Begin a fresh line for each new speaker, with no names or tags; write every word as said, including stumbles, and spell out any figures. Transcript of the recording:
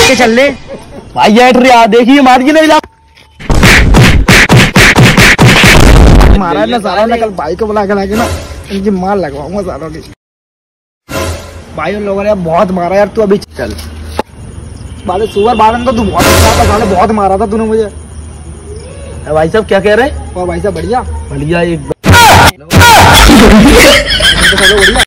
के चल ले
भाई एंट्री आ देखिए मार के नहीं
मारा ना सारा ना, कल भाई को बुला के लाके ना इनकी मार लगवाऊंगा सारों की। भाई उन लोगों ने बहुत मारा यार, तू अभी चल बाले सुबह बालन तो तू बहुत मारा था साले, बहुत मारा था तूने मुझे।
भाई साहब क्या कह रहे हैं?
और भाई साहब बढ़िया
बढ़िया एक
बढ़िया